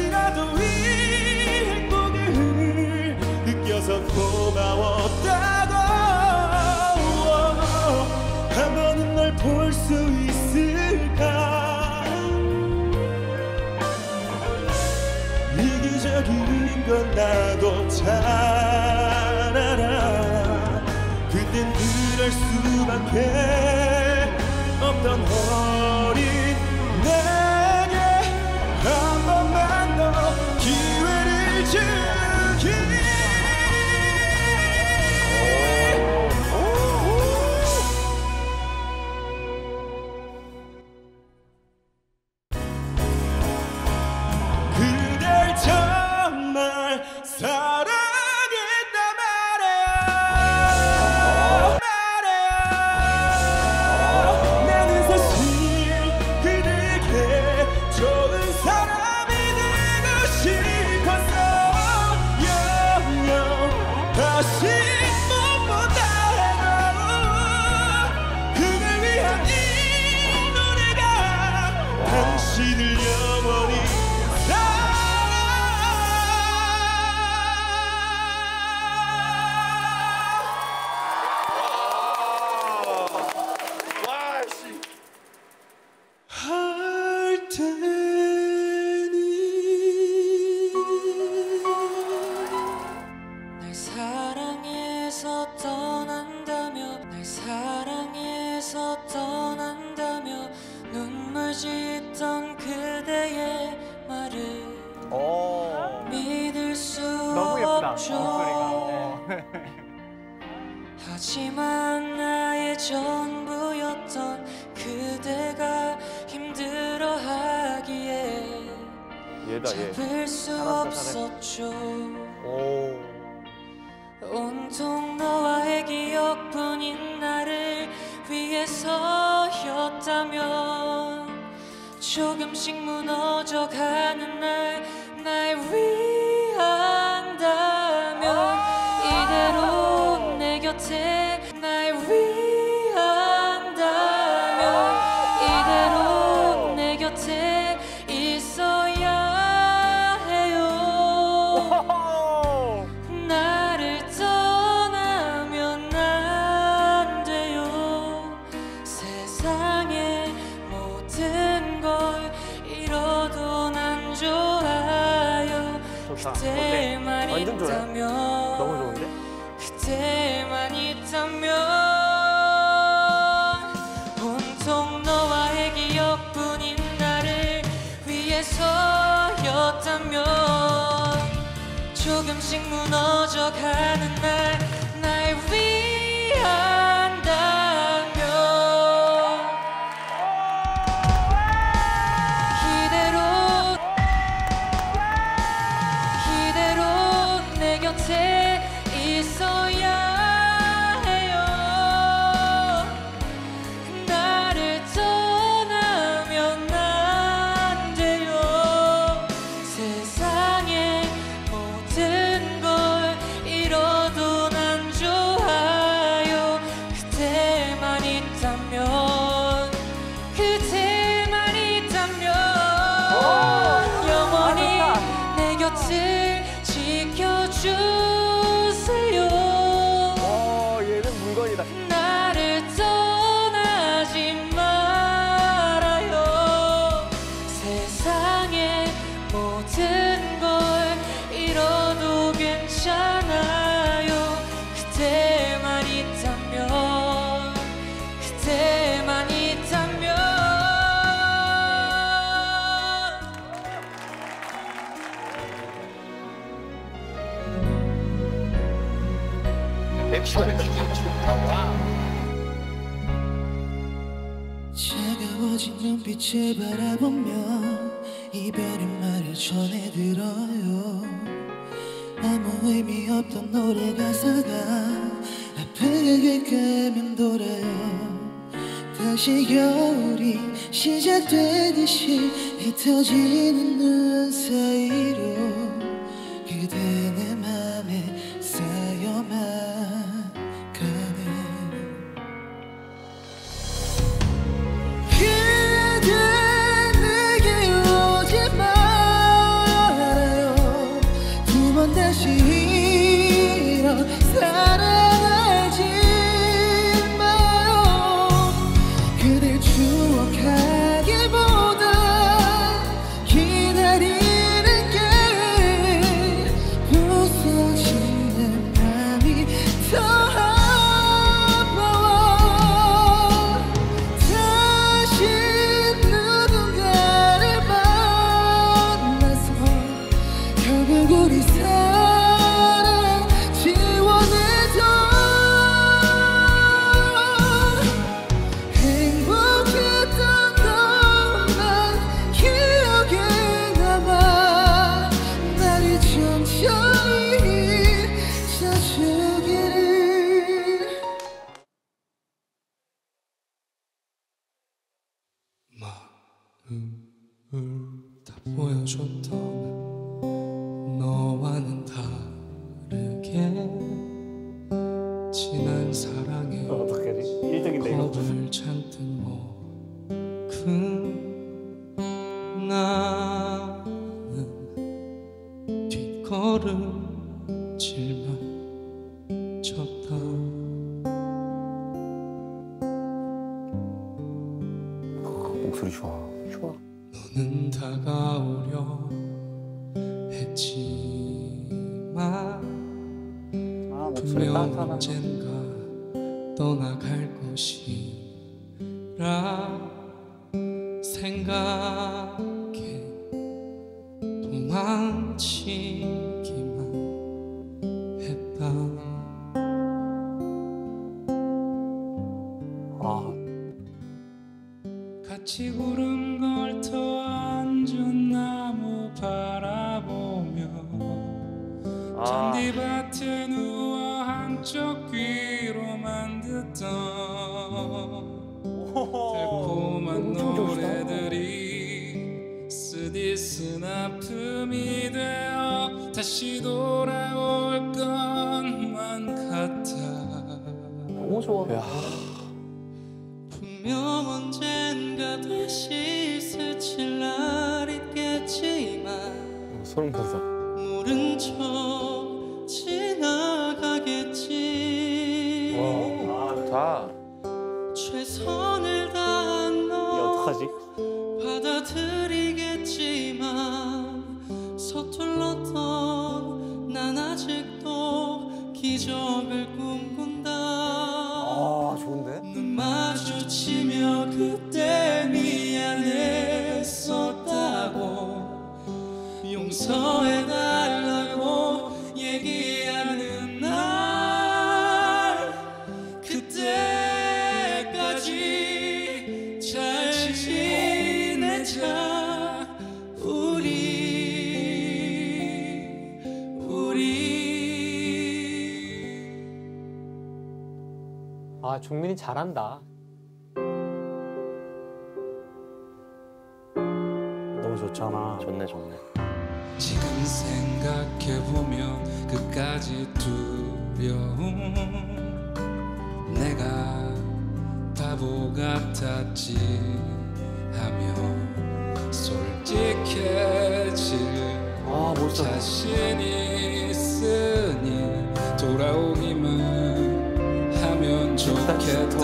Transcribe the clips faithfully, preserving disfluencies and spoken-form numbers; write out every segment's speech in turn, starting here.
잠시라도 이 행복을 느껴서 고마웠다고. 한 번은 널 볼 수 있을까. 이기적인 건 나도 잘 알아. 그땐 그럴 수밖에 없던 어린 내게 한 번만 더 기회를 주기. 그댈 정말 사랑했단 말이야. 나는 사실 그대에게 좋은 사람이 되고 싶었어. 영영 다시 못 본다 해도 그댈 위한 이 노래가 당신을 영원히 할 테니. 날 사랑해서 떠난다며 날 사랑해서 떠난다며 눈물 짓던 그대의 말을 오. 믿을 수 너무 예쁘다. 없죠. 목소리가. 하지만 나의 전부였던 그대가 힘들어하기에 얘다 얘. 잡을 수 잘한다, 없었죠. 오. 온통 너와의 기억뿐인 나를 위해서였다면 조금씩 무너져가는 날 날 위한다면 이대로 내 곁에 날 위한다면 이대로 내 곁에 있어야 해요. 나를 떠나면 안 돼요. 세상의 모든 걸 잃어도 난 좋아요. 좋다. 그대만 완전 좋아요. 있다면 너무 좋은데? 그대만 있다면 온통 너와의 기억뿐인 나를 위해서였다면 조금씩 무너져가는 날 날 위한다면 이대로 이대로 내 곁에 있어야 해요. 나를 떠나면 안 돼요. 세상의 모든 걸 잃어도 난 좋아요. 그대만 있다면 그대만 있다면 영원히 내 곁을 지켜주세요. 어, 얘는 물건이다. 나를 떠나지 말아요. 세상의 모든 걸 잃어도 괜찮아요. 그대만 있다면 그대만 있다면 차가워진 눈빛을 바라보며 이별의 말을 전해들어요. 아무 의미 없던 노래 가사가 아프게 맴돌아요. 다시 겨울이 시작되듯이 흩어지는 눈 사이로 그대 내 맘에 쌓여만 가네. 그대 내게 오지 마. 걸음질만 쳤다. 목소리 좋아. 좋아. 너는 다가오려 했지만 아, 목소리 분명 따뜻하다. 언젠가 떠나갈 것이라 생각해 도망치기만 했다. 아, 같이 구름 걸터 앉은 나무 바라보며 아. 잔디밭에 누워 한쪽 귀로만 듣던 달콤한 노래들이 쓰디쓴 아픔이 되어 다시 돌아올 것만 같아. 너무 좋아. 야. 분명 언젠가 다시 스칠 날 있겠지만 소름 돋았어. 모른 척 지나가겠지. 와, 좋다. 최선을 다한 이 너 어떡하지? 받아들이겠지만 서툴렀던 난 아직도 기적을 꿈꾼다. 아, 좋은데? 눈 마주치며 그때 미안했었다고 용서해달라고 얘기하는 날 그때까지 잘 지내자 우리 우리. 아, 종민이 잘한다. 너무 좋잖아. 좋네, 좋네. 지금 생각해보면 끝까지 두려움 내가 바보 같았지 하며 솔직해질 아, 멋있어. 자신 있으니 돌아오기만 하면 좋겠다.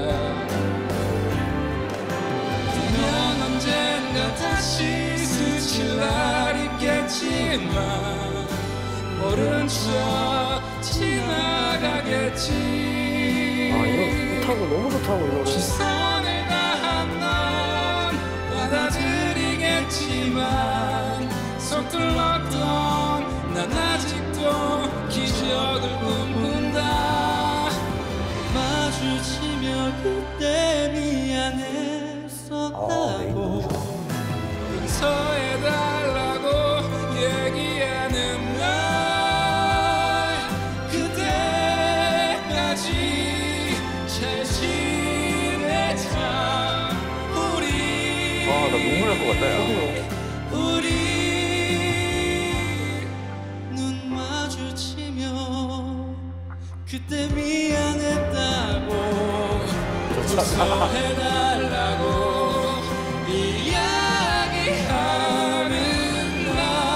분명 언젠가 다시 스칠 날 있겠지만 모른 척 지나가겠지. 아, 이거 좋다고, 너무 좋다고, 이 노래. 최선을 다한 넌 받아들이겠지만 서툴렀던 난 아직도 기적을 꿈꾼다. 마주치며 그때 미안했었다고 용서해달라고 얘기하는 날 그때까지 잘 지내자 우리. 와, 나 눈물 날 것 같다, 야. 우리 눈 마주치며 그때 미안했다고 용서해달라고 이야기하는 날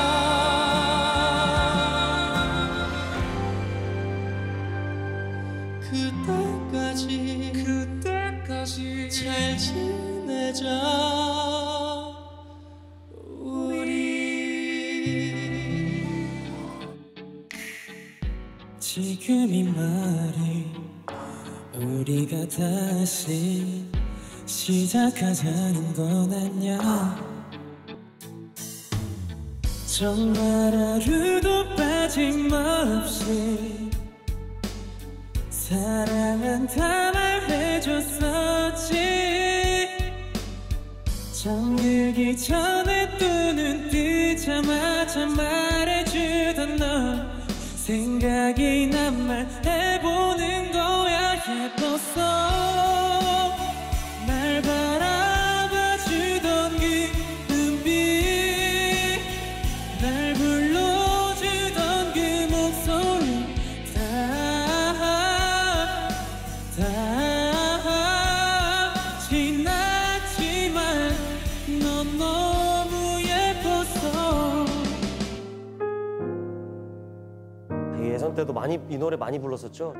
그때까지 그때까지 잘 지내자 우리. 지금 이 말이 우리가 다시 시작하자는 건 아냐. 정말 하루도 빠짐없이 사랑한다 말해줬었지. 잠들기 전에 두 눈 뜨자마자 말해주던 너 생각이 난 말 해보는 거야. 예뻤어 날 바라봐주던 그 눈빛 날 불러주던 그 목소리 다 다 지났지만 넌 너무 예뻤어. 예선 때도 많이 이 노래 많이 불렀었죠.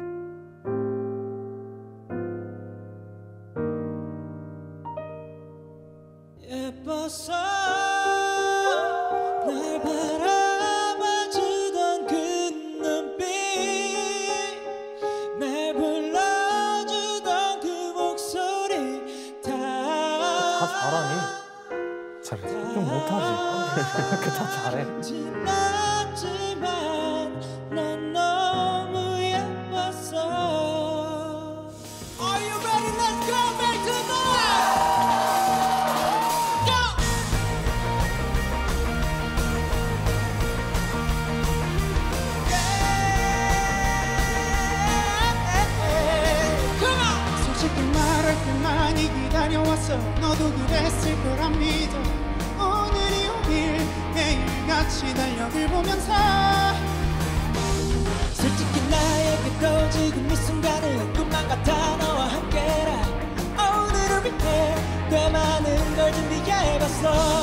예뻤어 날 바라봐주던 그 눈빛 날 불러주던 그 목소리 다, 다 잘하니? 잘해. 좀 못하지. 이렇게 다 잘해. 지났지만 넌 너무 예뻤어. Are you ready? Let's go back to the go! Come on! 솔직히 말할 때 많이 기다려왔어. 너도 그랬을 거란 믿어. 오늘이 오길 매일같이 달력을 보면서 솔직히 나에게도 지금 이 순간은 꿈만 같아. 너와 함께라. 오늘을 위해 꽤 많은 걸 준비해봤어.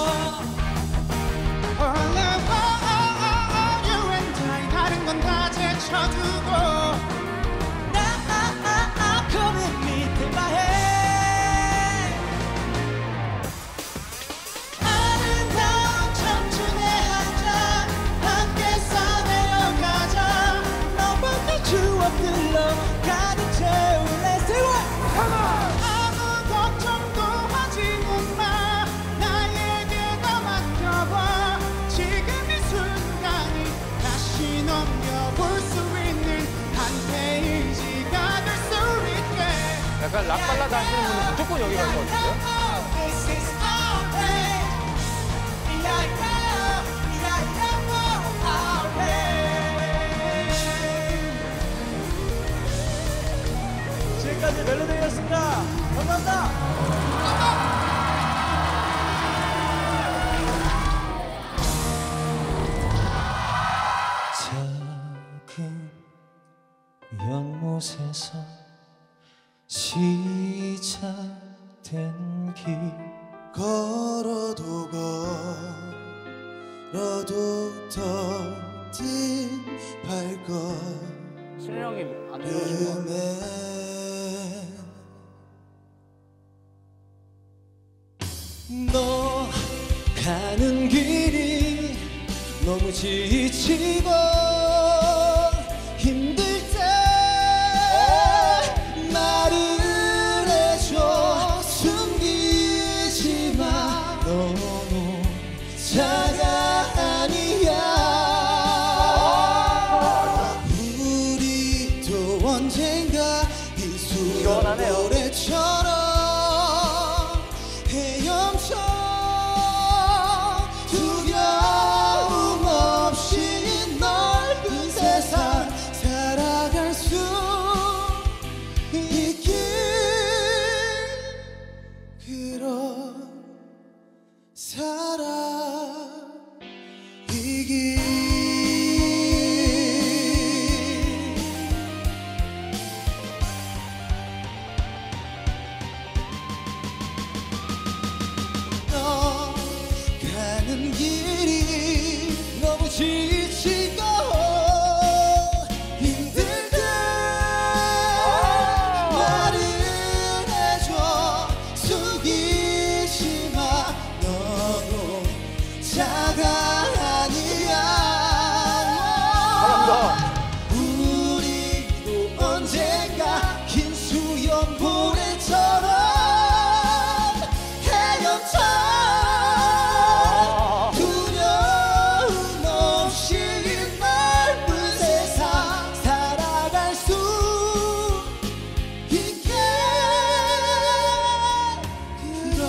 All over you and I 다른 건 다 제쳐두고 나 commit me to my head. 아름다운 청춘의 한장 함께 써내려가자. 너와 내 추억들로 가득 채운 Let's do it! 아무 걱정도 하지는 마. 나에게 더 맡겨봐. 지금 이 순간이 다시 넘겨볼 수 있는 한 페이지가 될 수 있게. 약간 락발라드 하시는 분은 무조건 여기 갈 것 같은데요? This is our way. Yeah, yeah, yeah, yeah, our way. 지금까지 멜로디였습니다. 감사합니다. 작은 연못에서 시작된 길 걸어도 걸어도 더딘 발걸음에 실력이 안 좋으신 거. 너 가는 길이 너무 지치고 힘들 때 말을 해줘. 숨기지 마. 너무 차가 아니야. 우리도 언젠가 이 시원하네요. 수로래처럼 헤엄쳐 두려움 없이 넓은 세상 살아갈 수 있길. 그런 사랑이길. 너 가는 길이 너무 지치고 힘들 때 말을 해줘. 숨기지 마. 너무 차가 아니야. 우리도 언젠가 긴 수염 모래처럼 헤엄쳐 두려움 없이 넓은 세상 살아갈 수 있게. 그런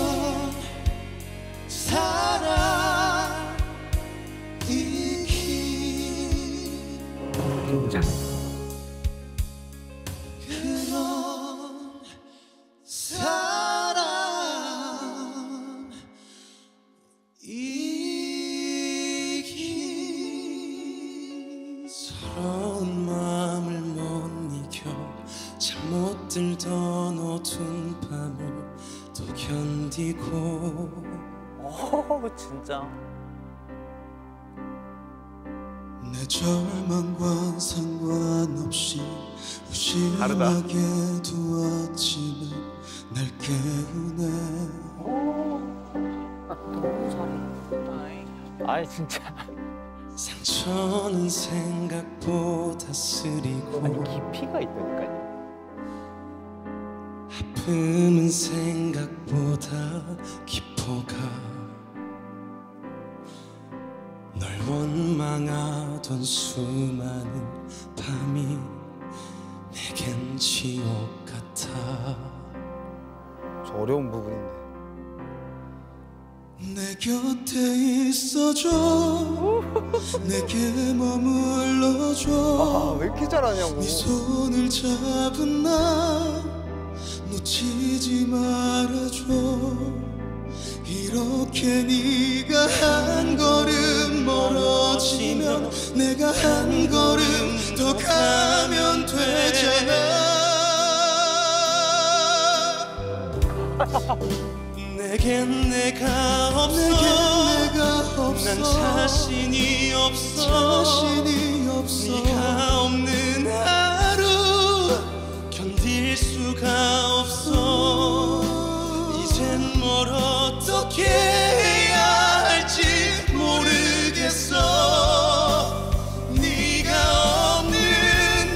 사랑이길. 그런 사랑이길. 서러운 마음을 못 이겨 잠 못 들던 어두운 밤을 또 견디고 오, 진짜. 내 내 절망과 상관없이 무심하게 두었지만 날 깨우네. 아이 진짜. 상처는 생각보다 쓰리고 아니 깊이가 있다니까요. 아픔은 생각보다 깊어가. 널 원망하던 수많은 밤이 내겐 지옥 같아. 저 어려운 부분인데. 내 곁에 있어줘. 내게 머물러줘. 아, 왜 이렇게 잘하냐고. 네 손을 잡은 나 놓치지 말아줘. 이렇게 네가 한 걸음 멀어지면 내가 한 걸음 더 가면 되잖아. 내겐 내가 없어. 내겐 내가 없어. 난 자신이 없어. 자신이 없어. 네가 없는 하루 견딜 수가 없어. 이젠 뭘 어떻게 해야 할지 모르겠어. 네가 없는 날.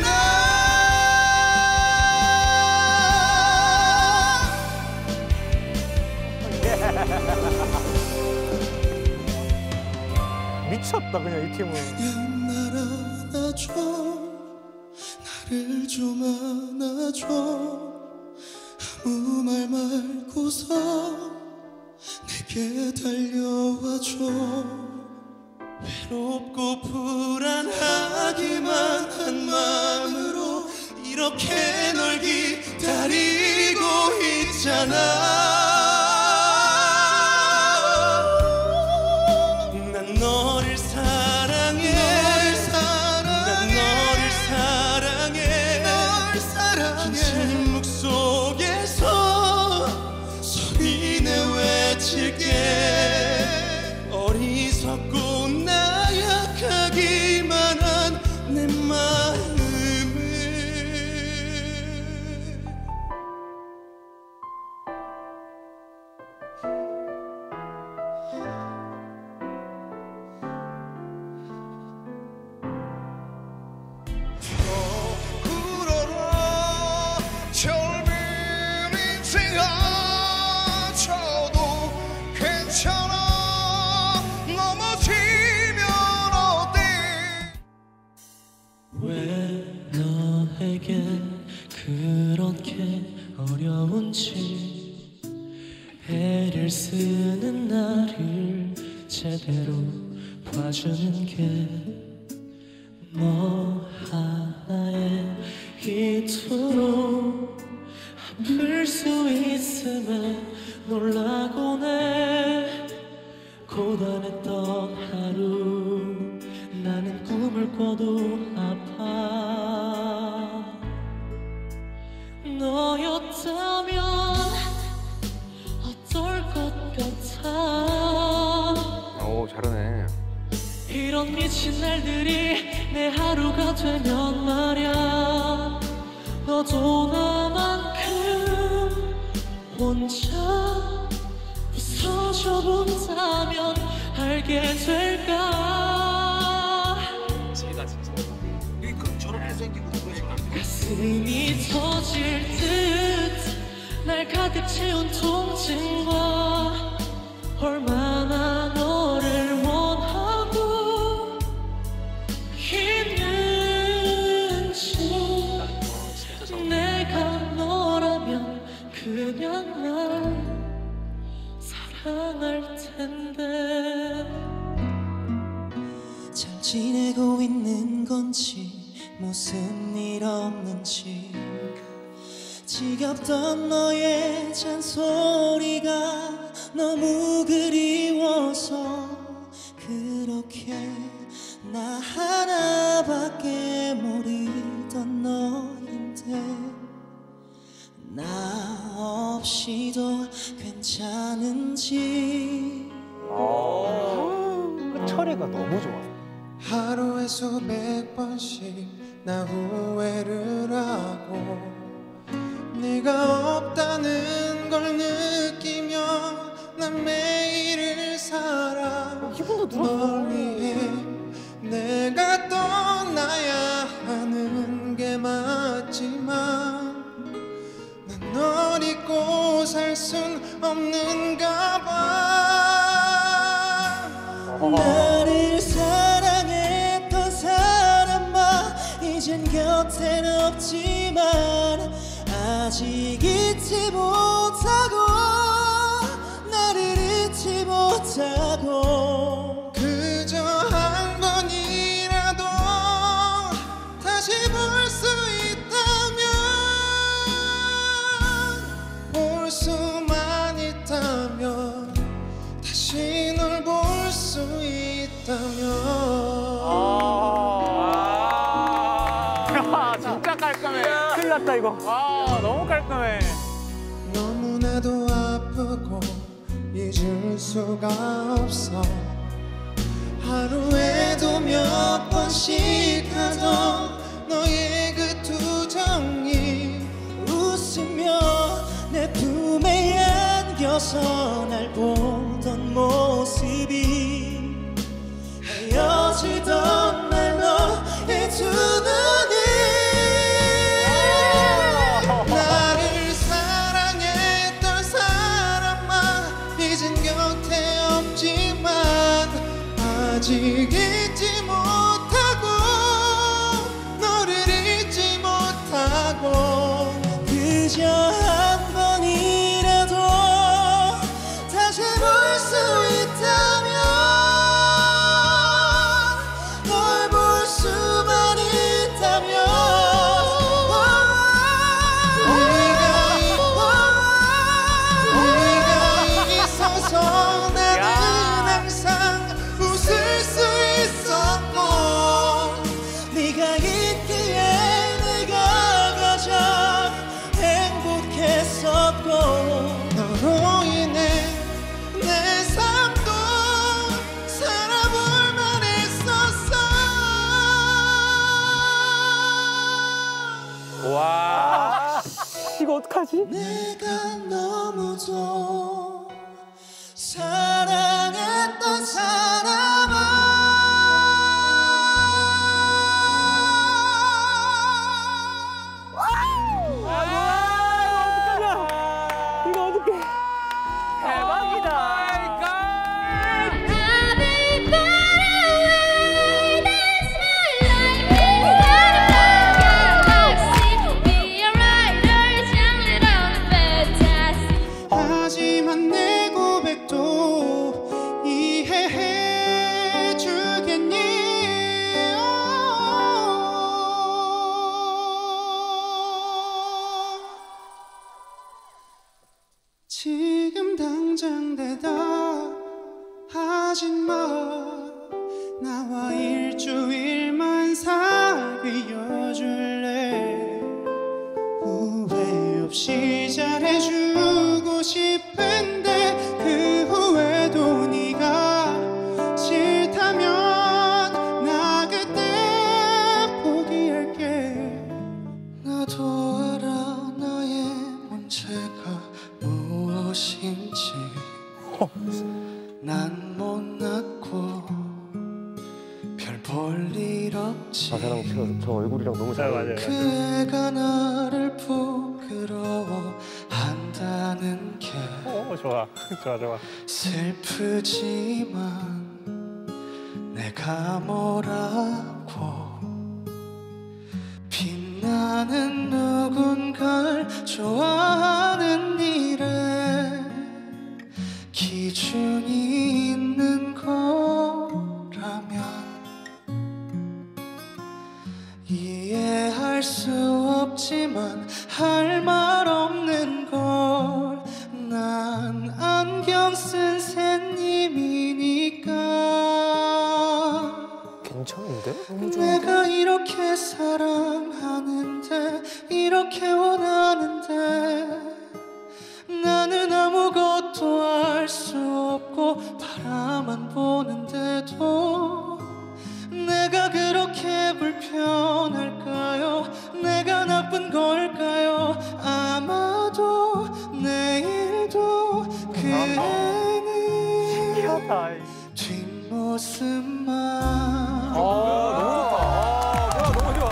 미쳤다 그냥 이 팀은. 날 안아줘. 나를 좀 안아줘. 아무 말 말고서 내게 달려와줘. 외롭고 불안하기만 한 마음으로 이렇게 널 기다리고 있잖아. 난 너를 사랑해. 난 너를 사랑해. 긴 침묵 속에서 소리 내 외칠게. 어리석고 나약하기만 한 내 마음을. 울어라 젊은 인생아. 저도 괜찮아. 넘어지면 어때. 왜 너에게 그렇게 어려운지 애를 쓰는 나를 제대로 봐주는 게 너 하나의 이투로 아플 수 있음에 놀라곤 해. 고단했던 하루 나는 꿈을 꿔도 아파. 너였다면 어떨 것 같아. 오 잘하네. 이런 미친 날들이 내 하루가 되면 말야. 너도 나만큼 혼자 부서져 본다면 알게 될까. 가슴이 터질 듯 날 가득 채운 통증과 얼마나 너를 원하고 있는지. 내가 너라면 그냥 날 사랑할 텐데. 잘 지내고 있는 건지 무슨 일 없는지 지겹던 너의 잔소리가 너무 그리워서 그렇게 나 하나밖에 모르던 너인데 나 없이도 괜찮은지. 아, 처리가 너무 좋아. 하루에 수백 번씩 나 후회를 하고 네가 없다는 걸 느끼며 난 매일을 살아. 널 위해 내가 떠나야 하는 게 맞지만 난 널 잊고 살 순 없는가 봐. 나를 사랑했던 사람아 이젠 곁엔 없지만 아직 잊지 못하고 나를 잊지 못하고 그저 한 번이라도 다시 볼 수 있다면 볼 수만 있다면 다시 널 볼 수 있다면. 아, 진짜 깔끔해. 큰일 났다 이거. 아, 너무 깔끔해. 너무나도 아프고 잊을 수가 없어. 하루에도 몇 번씩 하던 너의 그 투정이 웃으며 내 품에 안겨서 날 보던 모습이 헤어지던 날 너의 두 눈이 나를 사랑했던 사람아 이젠 곁에 없지만 아직 잊지 못하고 너를 잊지 못하고 그저 한 번이라도 다시 볼 수 있다면 널 볼 수만 있다면 네가 있어서 나는 항상 웃을 수 있었고 네가 있기에 내가 가장 행복했었고 너로 인해 내 삶도 살아볼 만했었어. 와. 이거 어떡하지? 내가 너무도 사랑했던 사람아 이거 어떡해? 대박이다. 하지만 내 고백도 이해해 주겠니? 지금 당장 대답하지 마. 나와 일주일만 사귀어 줄래? 후회 없이 잘해주고 싶은데 그 후회도 네가 싫다면 나 그때 포기할게. 나도 알아 나의 문제가 무엇인지. 난 못났고 별 볼 일 없지. 가사랑 저, 저 얼굴이랑 너무 잘 맞아요. 그 애가 나를 부끄러워한다는 게 어, 좋아. 좋아, 좋아. 슬프지만 내가 뭐라고 빛나는 누군가를 좋아하는 일에 기준이 있는 거라면 이해할 수 없지만 할 말 없는 걸. 난 안경 쓴 샌님이니까. 괜찮은데? 너무 좋은데? 내가 이렇게 사랑하는데 이렇게 원하는데 나는 아무것도 알 수 없고 바라만 보는데도 내 내가 그렇게 불편할까요? 내가 나쁜 걸까요? 아마도 내일도 그대는 뒷모습만. 아 너무 좋다. 아, 좋아 너무 좋아.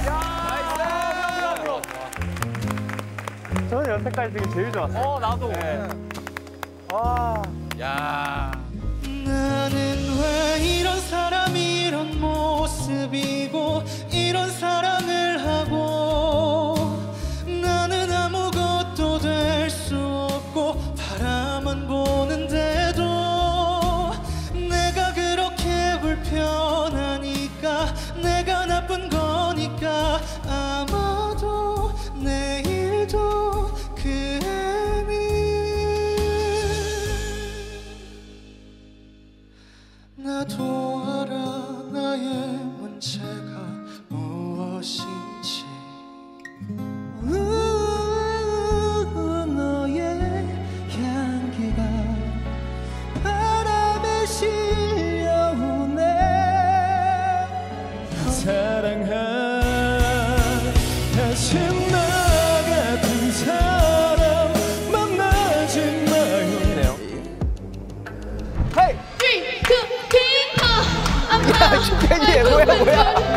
야 저는 여태까지 중에 제일 좋았어요. 어 나도. 네. 와. 야. 나는 왜 이런 사람이 이런 모습이고 이런 사랑을 하고 나는 아무것도 될 수 없고 바라만 보는데도 내가 그렇게 불편하니까 내가 나쁜 거니까 아마도 내일도 그 나도 알아 나의 문제가 무엇인지. 우, 너의 향기가 바람에 실려오네. 사랑한 다시 나 같은 사람 만나지 마요. 헤이. 팬이에요. 뭐야 뭐야.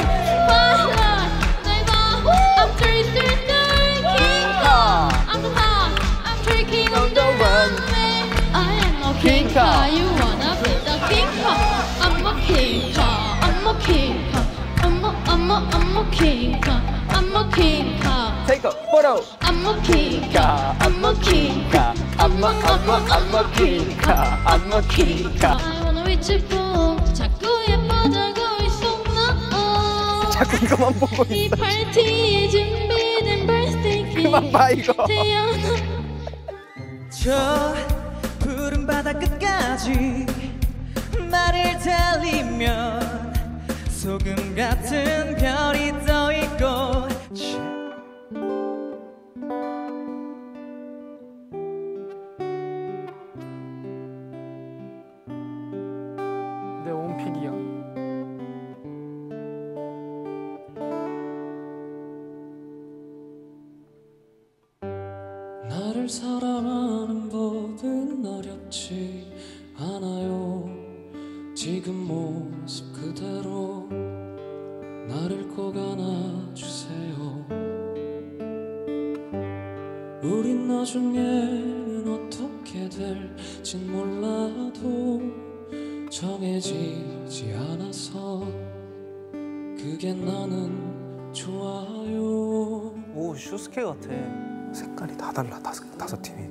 King Kong, you wanna be the King Kong? I'm a King Kong, I'm a King Kong, I'm a, I'm a, I'm a King Kong, I'm a King Kong. Take a photo. I'm a King Kong, I'm a King Kong, I'm a, I'm a, I'm a King Kong, I'm a King Kong. I wanna reach you for 자꾸 예뻐지고 있어 나. 자꾸 이거만 보고 이 있어. 파티에 준비된 birthday cake. 그만 봐 이거. 저 푸른 바다 끝까지 말을 달리면 소금 같은 별이 떠 있고 내 원픽이야. 나를 사랑하는 법은 어렵지 않아요. 지금 모습 그대로 나를 꼭 안아주세요. 우린 나중에는 어떻게 될진 몰라도 정해지지 않아서 그게 나는 좋아요. 오 슈스케 같아. 색깔이 다 달라 다섯 다섯 팀이.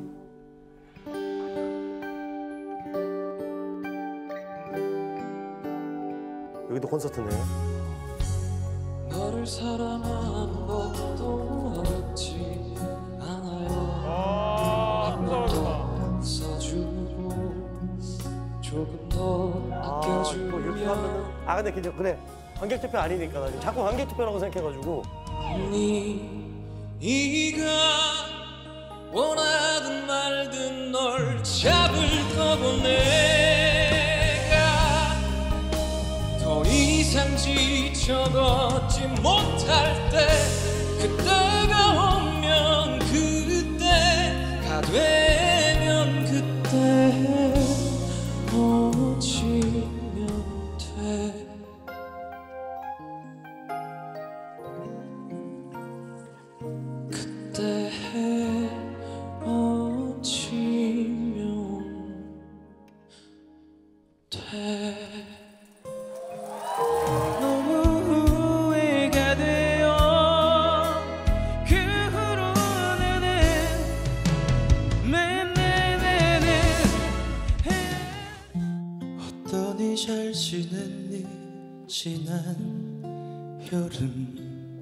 여기도 콘서트네. 너를 사랑하는 것도 어렵지 않아요. 한 번 더 써주고 조금 더 아껴주면. 이렇게 하면은 아 근데 그냥 그래 관객 투표 아니니까 나 지금 자꾸 관객 투표라고 생각해가지고. 네가 원하든 말든 널 잡을 거고 내가 더 이상 지쳐걷지 못할 때 그때가 오면 그때가 되면 그때 오지면 돼. 그때 헤어지면 돼. 너무 후회가 돼요. 그 후로는 네네네네. 어떠니 잘 지냈니 지난 여름.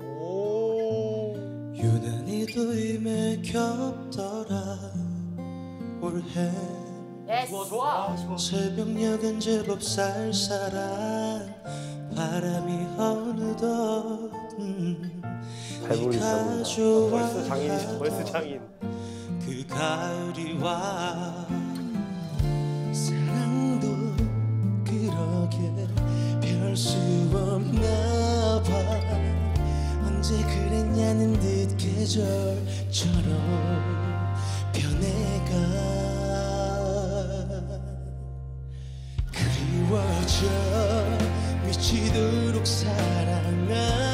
유난히도 임에 겹더라 올해. 좋아 좋아. 새벽녘엔 제법 쌀쌀한 바람이 어느덧 음, 잘 부르시다. 벌써 장인이시죠. 벌써 장인. 그 가을이 와. 사랑도 그러게 별 수 없는 가는 듯 계절처럼 변해가 그리워져 미치도록 사랑한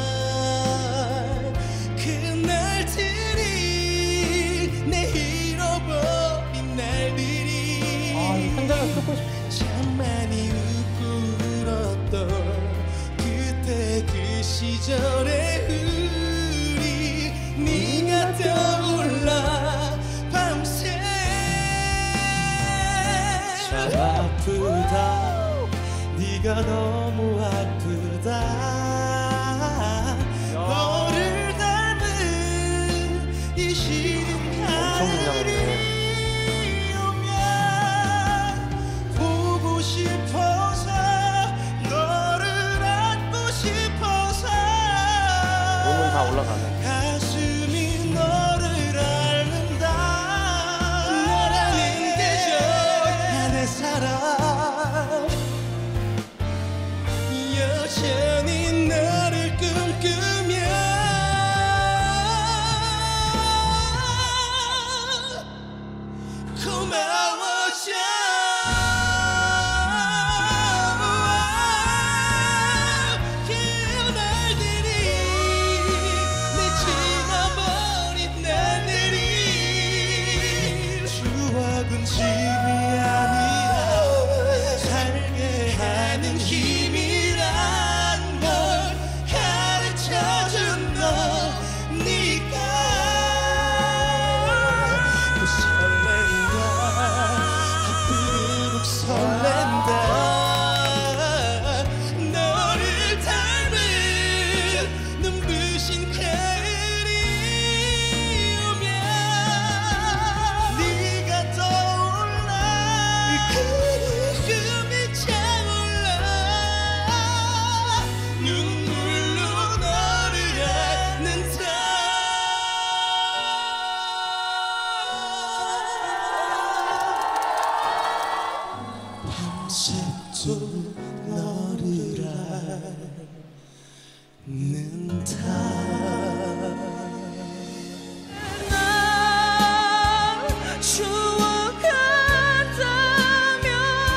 그날들이 내 잃어버린 날들이 한 장을 쓰고 싶어. 참 많이 웃고 울었던 그때 그 시절의 우리 네가 떠올라 밤새 참 아프다 네가 너무 아프다 너를 닮은 이 시린 가을이 싶어서 너를 안고 싶어서 몸은 다 올라가네. 가슴이 너를 앓는다 너라는 계절 안에 살아 여전히 너를 꿈꾸며 고마워져 집이 아니라 살게 하는 힘이란 걸 가르쳐준 너 네가 설렌다 아프도록 설렌다 너를 닮은 눈부신 가을이 오면 네가 떠올라 그리움이 차올라 눈물로 너를 안는다 밤새도 너를 안는다 날 추억한다면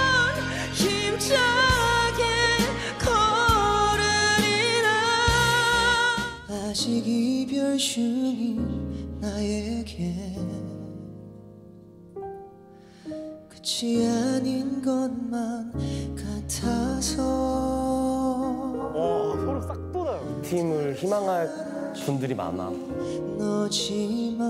힘차게 걸으리라 아직 이별 중인 나에게 끝이 아닌 것만 같아서 와, 서로 싹 돋아요. 팀을 희망할 분들이 많아. 너지만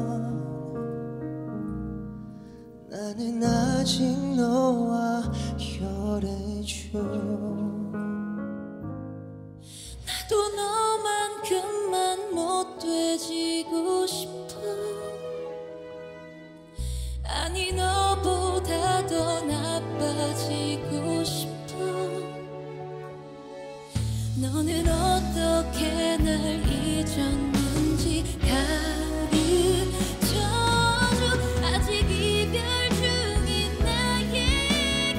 나는 아직 너와 혈해줘 나도 너만큼만 못 돼지고 싶어 아니 너보다 더 나빠지고 싶어 너는 어떻게 날 잊었는지 가르쳐줘 아직 이별 중인 나에게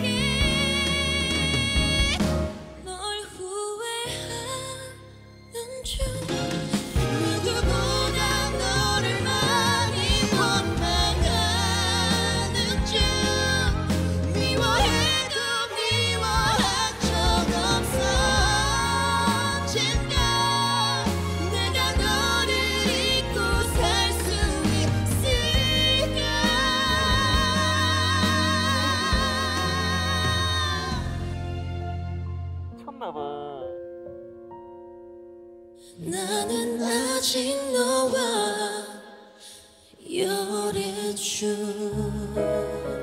널 후회하는 중 누구보다 너를 많이 원망하는 중 미워해도 미워한 적 없어 언젠가 내가 너를 잊고 살 수 있을까 쳤나봐. 나는 아직 너와 열애중